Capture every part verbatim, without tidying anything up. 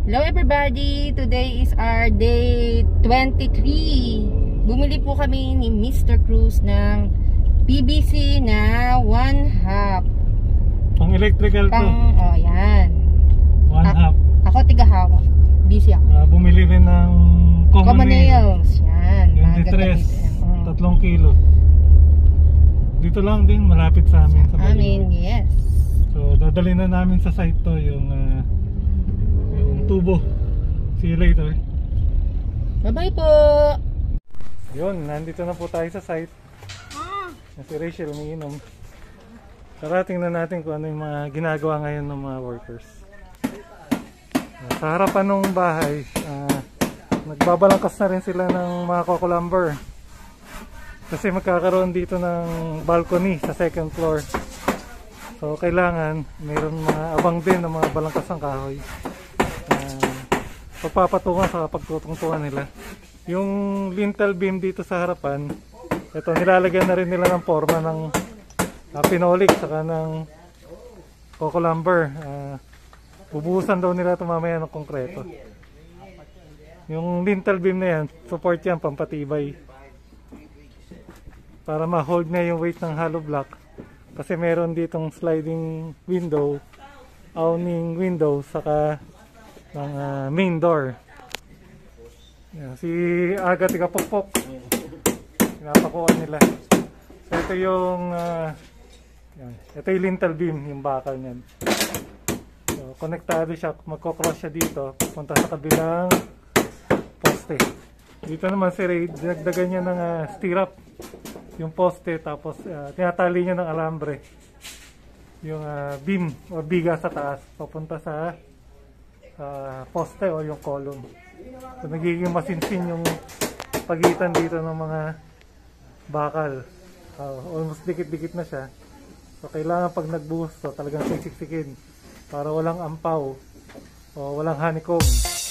Hello everybody! Today is our day twenty-three. Bumili po kami ni Mister Cruz ng P V C na one half. Pang electrical Pang, to. oh yan. One A half. Ako tiga-hawak. Busy ako. Uh, bumili rin ng common, Common nails. Yan. Yung Mga distress. gagamitin. Mm. Tatlong kilo. Dito lang din, malapit sa amin. Sa Amin, yes. So, dadali na namin sa site to yung uh, yung tubo. See you later. Bye-bye po! Yun, nandito na po tayo sa site. Ah. Si Rachel umiinom. Tara, tingnan natin kung ano yung mga ginagawa ngayon ng mga workers. Uh, sa harapan ng bahay, uh, nagbabalangkas na rin sila ng mga coco lumber. Kasi magkakaroon dito ng balcony sa second floor. So kailangan mayroon mga abang din ng mga balangkas ng kahoy. Uh, pagpapatungan sa pagtutungtungan nila. Yung lintel beam dito sa harapan, ito nilalagyan na rin nila ng forma ng uh, pinolik saka ng coco lumber. Uh, bubuhusan daw nila ito mamaya ng konkreto. Yung lintel beam na yan, support yan, pampatibay. Para ma-hold na yung weight ng hollow block. Kasi meron ditong sliding window, awning window, saka ng uh, main door. Yan, si Aga tiga-pokpok. Pinapakuan nila. So ito yung uh, yan, ito yung lintel beam, yung bakal niyan. So konektado siya, magko-cross siya dito, punta sa kabilang poste. Dito naman si Ray, dinagdagan niya ng uh, stirrup yung poste, tapos uh, tinatali niya ng alambre yung uh, beam o biga sa taas papunta sa uh, poste o yung column. So nagiging masinsin yung pagitan dito ng mga bakal. Uh, almost dikit-dikit na siya. So kailangan pag nagbuhos to talagang siksiksikin para walang ampaw o walang honeycomb.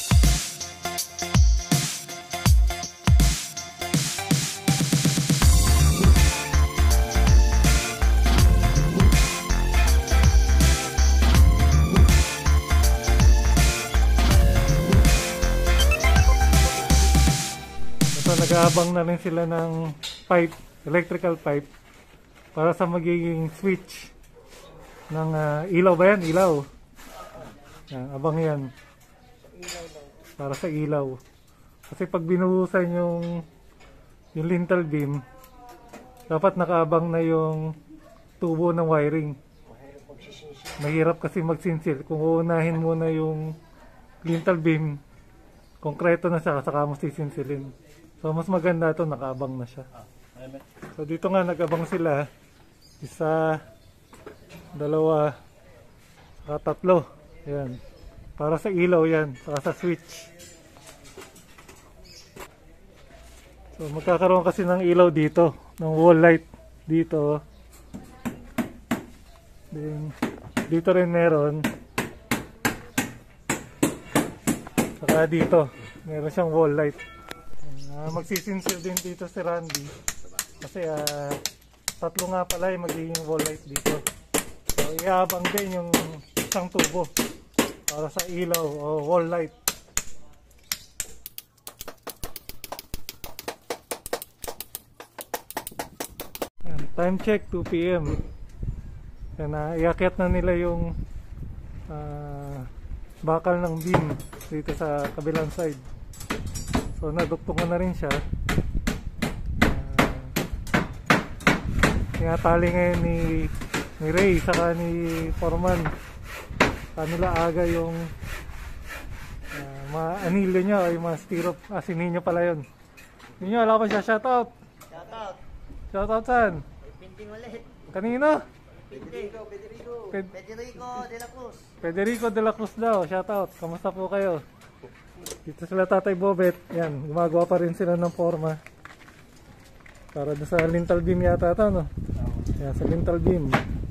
Nag-aabang na rin sila ng pipe, electrical pipe para sa magiging switch ng uh, ilaw ba yan? Ilaw. Yan, abang yan. Para sa ilaw. Kasi pag binuhusan yung yung lintel beam, dapat nakaabang na yung tubo ng wiring. Mahirap kasi magsinsil. Kung uunahin mo na yung lintel beam, konkreto na siya, saka mo sisinsilin. So mas maganda ito, nakaabang na siya. So dito nga nag-abang sila. Isa, dalawa, saka tatlo. Ayan. Para sa ilaw yan, saka sa switch. So magkakaroon kasi ng ilaw dito, ng wall light dito. Then, dito rin meron. Saka dito, meron siyang wall light. Uh, magsisinsil din dito si Randy kasi uh, tatlo nga pala yung magiging wall light dito. So iabang din yung isang tubo para sa ilaw o wall light. Ayan, time check two P M Yan, uh, iakyat na nila yung uh, bakal ng beam dito sa kabilang side. So naduktungan na rin siya. Uh, tinatali ngayon ni, ni Ray saka ni Foreman. Kanila Aga yung uh, mga anilyo niya o yung mga stirrup. Ah, si Ninyo pala yun. Ninyo, alam ko siya. Shoutout! Shoutout! Shoutout saan? Pinting ulit. Kanino? Federico, Federico. Ped Federico de la Cruz. Federico de la Cruz daw. Shoutout. Kamusta po kayo? Dito sila Tatay Bobet. Yan, gumagawa pa rin sila ng forma. Para doon sa lintel beam yata ito, no? Yan, sa lintel beam.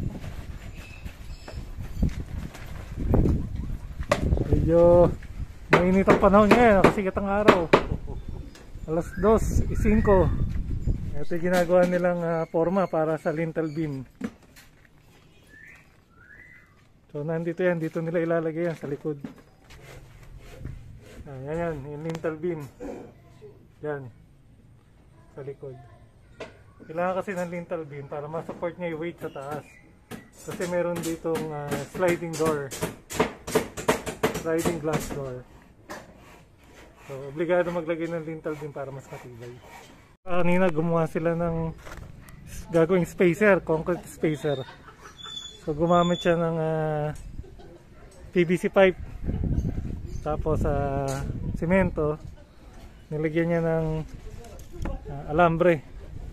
Medyo mainit ang panahon ngayon, nakasikat ang araw. Alas dos, cinco. Ito yung ginagawa nilang uh, forma para sa lintel beam. So nandito yan, dito nila ilalagay yan sa likod. Ayan, yan, yung lintel beam. Yan. Sa likod. Kailangan kasi ng lintel beam para ma-support niya yung weight sa taas. Kasi meron ditong uh, sliding door. Sliding glass door. So, obligado maglagay ng lintel beam para mas matibay. Kanina gumawa sila ng gagawing spacer, concrete spacer. So gumamit siya ng uh, P V C pipe. Tapos sa uh, simento, nilagyan niya ng uh, alambre.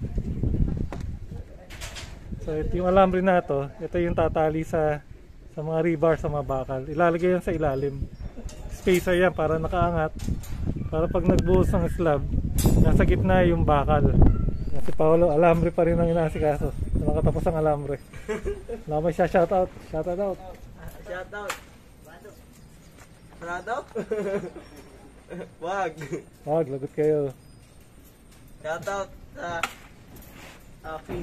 So ito yung alambre na to, ito yung tatali sa sa mga rebar sa mga bakal. Ilalagay yan sa ilalim. Spacer yan para nakaangat. Para pag nagbuhos ng slab, nasa gitna yung bakal. Si Paolo, alambre pa rin ang inaasikaso. Nakatapos ang alambre. Lamay siya, shout out. Shout out. Shout out. Shout out? Wag. Wag, lagot kayo. Shout out sa aking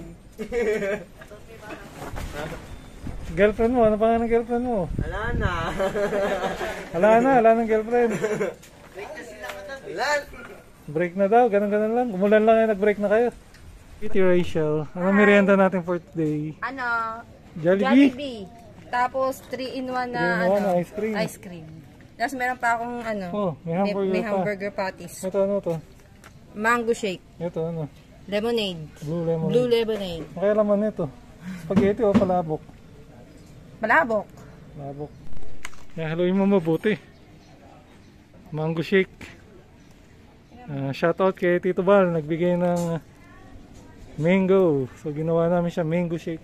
girlfriend mo, ano pangalan ng girlfriend mo? Wala na. Wala na, wala ng girlfriend. Wala. Break na daw, ganun-ganun lang. Umulan lang yan, nag-break na kayo. Kitty Rachel, ano merienda natin for today? Ano? Jollibee? Jollibee. Tapos three in one na three in one ano, na ice cream. Ice cream. Tapos meron pa akong ano, Oh, may hamburger may, may pa. hamburger patties. Ito ano to? Mango shake. Ito ano? Lemonade. Blue lemonade. Blue lemonade. Kaya laman nito. Spaghetti o palabok? Malabok. Palabok. Kaya haluin mo mabuti. Mango shake. Uh, shoutout kay Tito Bal, nagbigay ng mango. So ginawa namin siya mango shake.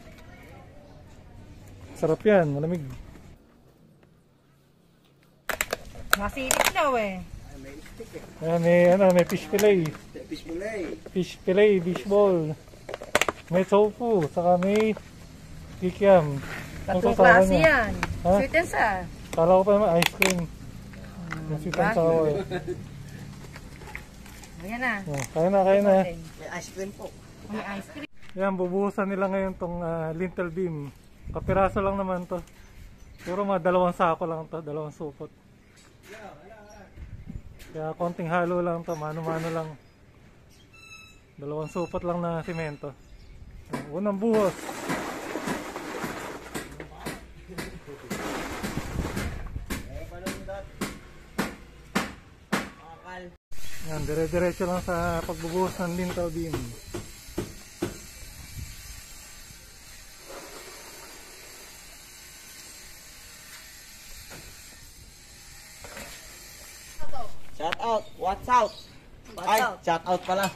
Sarap yan, malamig. Masilip daw eh. Ayan, may, ano, may fish fillet. Fish fillet. Fish fillet, fish ball. May tofu, saka may kikiam. Ang Tatlong sasawa klase niya. yan. Ha? Sweet and sour. Kala ko pa naman ice cream. Yung sweet and sour. Ayan na. Oh, kaya na, kaya na. May ice cream po. May ice cream. Yan, bubuhusan nila ngayon tong uh, lintel beam. Kapiraso lang naman to. Puro mga dalawang sako lang to, dalawang supot. Kaya konting halo lang to, mano-mano lang. Dalawang supot lang na simento. Unang buhos. Yan, dire-diretso lang sa pagbubuhos ng lintel beam. Shout out. What's out? What's Ay, out? shout out pala.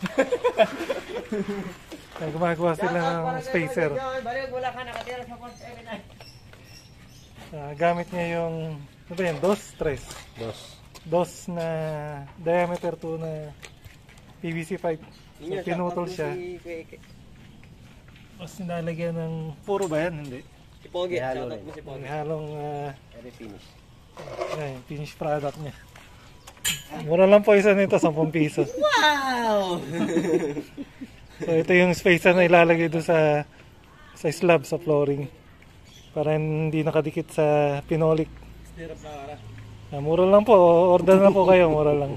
Kaya gumagawa sila ng spacer. Balik wala ka nakatira sa point seven nine. Uh, gamit niya yung, ano ba yan, dos, tres. Dos. Dos na diameter to na P V C pipe. So pinutol siya. Tapos nilalagyan ng, puro ba yan? Hindi. Si Pogi. Shout out mo si Yung Pogi. halong, uh, Very finish. ay, finished product niya. Mura lang po isa nito, ten piso. Wow! So ito yung spacer na ilalagay doon sa sa slab, sa flooring. Para hindi nakadikit sa pinolik. Ah, mura lang po, order na po kayo, mura lang.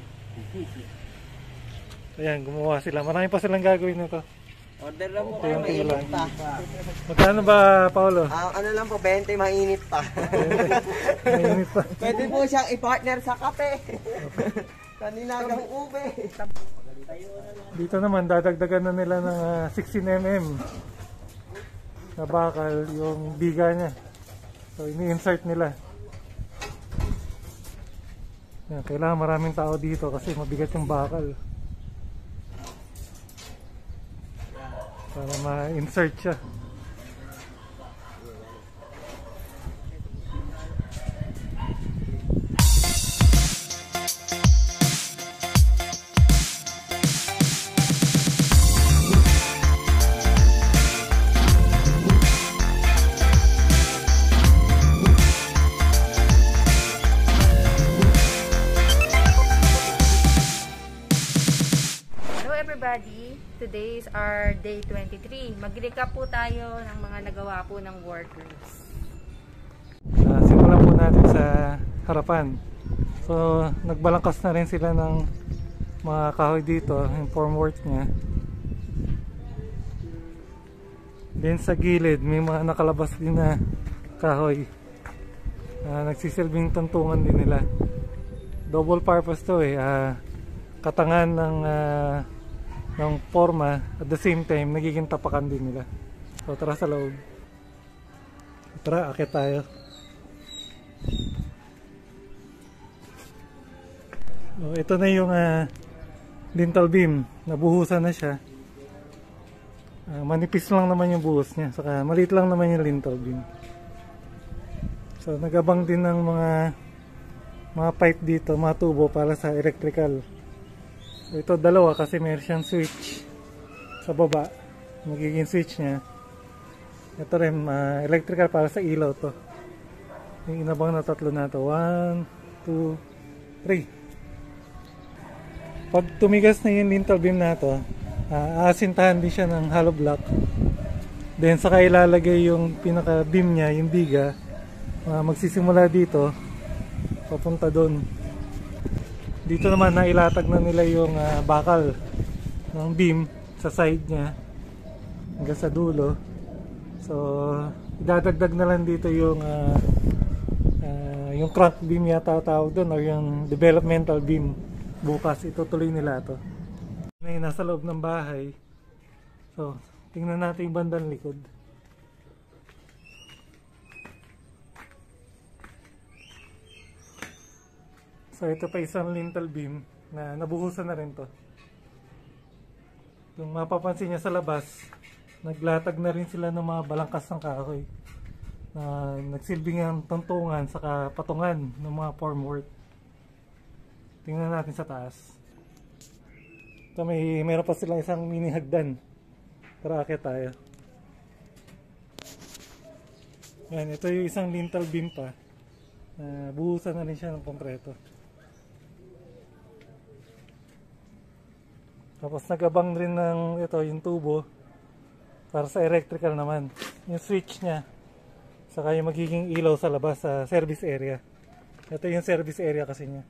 Ayan, gumawa sila. Marami pa silang gagawin nito. Order lang po Ito kayo, yung tingin mainit lang. pa. Magkano ba, Paolo? Ah, ano lang po, twenty mainit pa. Mainit pa. Pwede po siyang i-partner sa kape. Kaninagang ube. Dito naman, dadagdagan na nila ng uh, sixteen millimeter na bakal yung biga niya. So, ini-insert nila. Yan, kailangan maraming tao dito kasi mabigat yung bakal. Para ma-insert siya. Hello everybody! Today is our day twenty-three. Mag-recap po tayo ng mga nagawa po ng workers. Uh, simulan po natin sa harapan. So nagbalangkas na rin sila ng mga kahoy dito, yung formwork niya. Then sa gilid may mga nakalabas din na kahoy. Uh, nagsisilbing tuntungan din nila. Double purpose to eh. Uh, katangan ng uh, ng forma, at the same time nagiging tapakan din nila. So tara sa loob. Tara, akit tayo. So, ito na yung uh, lintel beam. Nabuhusan na siya. Uh, manipis lang naman yung buhos niya. Saka maliit lang naman yung lintel beam. So nagabang din ng mga mga pipe dito, mga tubo para sa electrical. So, ito dalawa kasi meron siyang switch sa baba. Magiging switch niya. Ito rin uh, electrical para sa ilaw to. Yung inabang na tatlo na to. one, two, three. Pag tumigas na yung lintel beam na to, uh, aasintahan din siya ng hollow block. Then saka ilalagay yung pinaka beam niya, yung biga. Uh, magsisimula dito papunta doon. Dito naman nailatag na nila yung uh, bakal ng beam sa side niya hanggang sa dulo. So idadagdag na lang dito yung uh, uh, yung crank beam yata tawag doon, or yung developmental beam. Bukas itutuloy nila to. Ngayon nasa loob ng bahay. So tingnan natin yung bandang likod. So ito pa isang lintel beam na nabuhusan na rin to. Yung mapapansin niya sa labas, naglatag na rin sila ng mga balangkas ng kahoy na nagsilbing ang tuntungan saka patungan ng mga formwork. Tingnan natin sa taas. Ito may meron pa silang isang mini hagdan. Tara, akit tayo. Yan, ito yung isang lintel beam pa. Uh, buhusan na rin siya ng konkreto. Tapos nagabang rin ng ito yung tubo para sa electrical naman. Yung switch niya. Saka yung magiging ilaw sa labas sa service area. Ito yung service area kasi niya.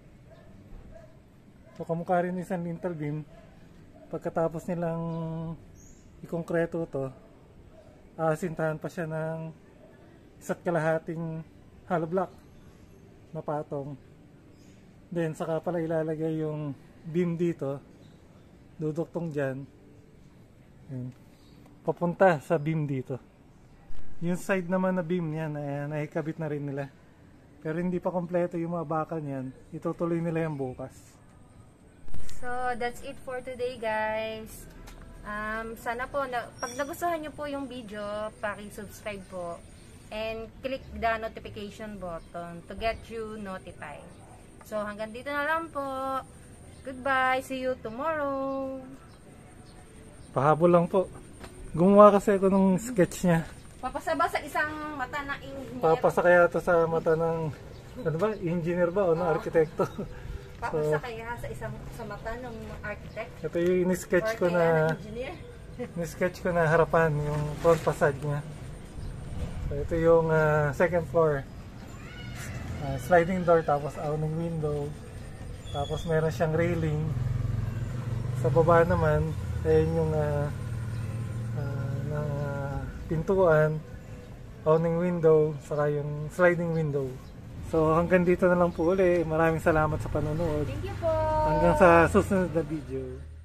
So kamukha rin isang lintel beam. Pagkatapos nilang ikongkreto to, aasintahan pa siya ng isa't kalahating hollow block na patong. Then saka pala ilalagay yung beam dito, duduktong dyan, yun, papunta sa beam dito. Yung side naman na beam niya na naikabit na rin nila, pero hindi pa kompleto yung mga bakal niyan. Itutuloy nila yung bukas. So that's it for today, guys. Um, sana po, na, pag nagustuhan nyo po yung video, paki-subscribe po and click the notification button to get you notified. So hanggang dito na lang po. Goodbye, see you tomorrow. Pahabol lang po. Gumawa kasi ako ng sketch niya. Papasaba sa isang mata ng engineer. Papasa kaya ito sa mata ng ano ba? Engineer ba o ng arkitekto? Papasa so, kaya sa isang sa mata ng architect. Ito yung in-sketch ko na in-sketch ko na harapan, yung front facade niya. So, ito yung uh, second floor. Uh, sliding door, tapos awning window. Tapos meron siyang railing. Sa baba naman, ayun yung uh, uh, na, uh, pintuan, awning window, saka yung sliding window. So hanggang dito na lang po uli. Maraming salamat sa panonood. Thank you po. Hanggang sa susunod na video.